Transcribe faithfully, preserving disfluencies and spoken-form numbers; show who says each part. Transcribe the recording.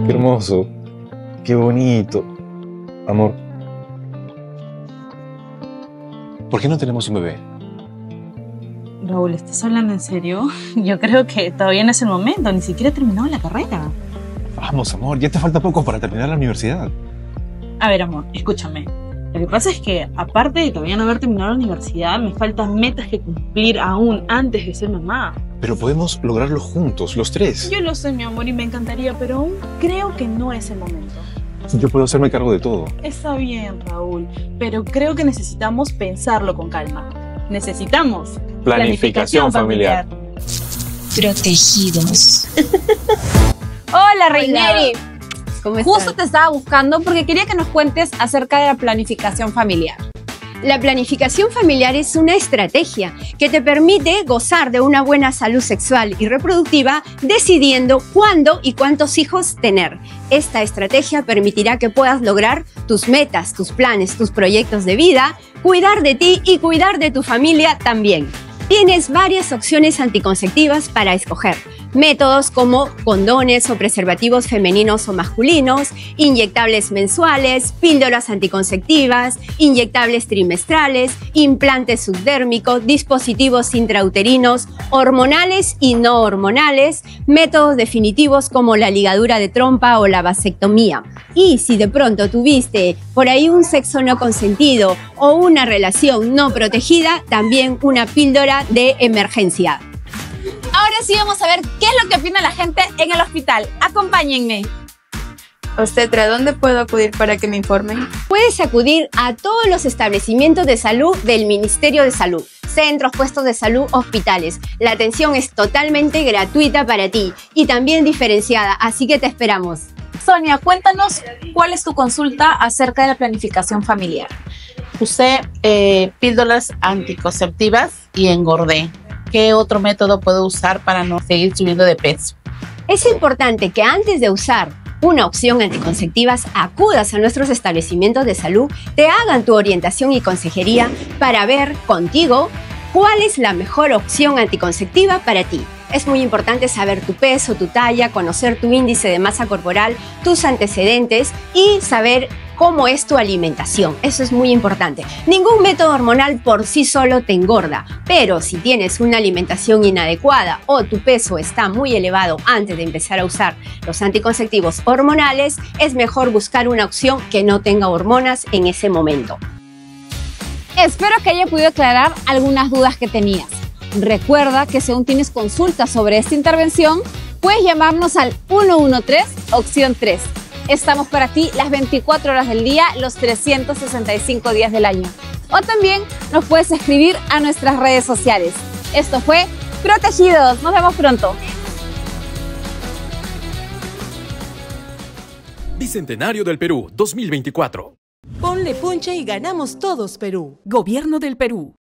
Speaker 1: Qué hermoso. Qué bonito. Amor, ¿por qué no tenemos un bebé?
Speaker 2: Raúl, ¿estás hablando en serio? Yo creo que todavía no es el momento, ni siquiera he terminado la carrera.
Speaker 1: Vamos, amor, ya te falta poco para terminar la universidad.
Speaker 2: A ver, amor, escúchame. Lo que pasa es que, aparte de todavía no haber terminado la universidad, me faltan metas que cumplir aún antes de ser mamá.
Speaker 1: Pero podemos lograrlo juntos, los tres.
Speaker 2: Yo lo sé, mi amor, y me encantaría, pero aún creo que no es el momento.
Speaker 1: Yo puedo hacerme cargo de todo.
Speaker 2: Está bien, Raúl, pero creo que necesitamos pensarlo con calma. Necesitamos
Speaker 1: Planificación familiar.
Speaker 3: Protegidos.
Speaker 4: Hola, Reineri.
Speaker 3: ¿Cómo
Speaker 4: Justo
Speaker 3: estás?
Speaker 4: te estaba buscando porque quería que nos cuentes acerca de la planificación familiar.
Speaker 3: La planificación familiar es una estrategia que te permite gozar de una buena salud sexual y reproductiva decidiendo cuándo y cuántos hijos tener. Esta estrategia permitirá que puedas lograr tus metas, tus planes, tus proyectos de vida, cuidar de ti y cuidar de tu familia también. Tienes varias opciones anticonceptivas para escoger. Métodos como condones o preservativos femeninos o masculinos, inyectables mensuales, píldoras anticonceptivas, inyectables trimestrales, implantes subdérmicos, dispositivos intrauterinos, hormonales y no hormonales, métodos definitivos como la ligadura de trompa o la vasectomía. Y si de pronto tuviste por ahí un sexo no consentido o una relación no protegida, también una píldora de emergencia.
Speaker 4: Ahora sí vamos a ver qué es lo que opina la gente en el hospital. Acompáñenme.
Speaker 5: Obstetra, ¿dónde puedo acudir para que me informen?
Speaker 3: Puedes acudir a todos los establecimientos de salud del Ministerio de Salud, centros, puestos de salud, hospitales. La atención es totalmente gratuita para ti y también diferenciada, así que te esperamos.
Speaker 4: Sonia, cuéntanos cuál es tu consulta acerca de la planificación familiar.
Speaker 6: Usé eh, píldoras anticonceptivas y engordé. ¿Qué otro método puedo usar para no seguir subiendo de peso?
Speaker 3: Es importante que antes de usar una opción anticonceptiva acudas a nuestros establecimientos de salud, te hagan tu orientación y consejería para ver contigo cuál es la mejor opción anticonceptiva para ti. Es muy importante saber tu peso, tu talla, conocer tu índice de masa corporal, tus antecedentes y saber cómo es tu alimentación. Eso es muy importante. Ningún método hormonal por sí solo te engorda, pero si tienes una alimentación inadecuada o tu peso está muy elevado antes de empezar a usar los anticonceptivos hormonales, es mejor buscar una opción que no tenga hormonas en ese momento.
Speaker 4: Espero que haya podido aclarar algunas dudas que tenías. Recuerda que si aún tienes consultas sobre esta intervención, puedes llamarnos al uno uno tres, opción tres. Estamos para ti las veinticuatro horas del día, los trescientos sesenta y cinco días del año. O también nos puedes escribir a nuestras redes sociales. Esto fue Protegidos. Nos vemos pronto.
Speaker 7: Bicentenario del Perú dos mil veinticuatro.
Speaker 8: Ponle punche y ganamos todos, Perú. Gobierno del Perú.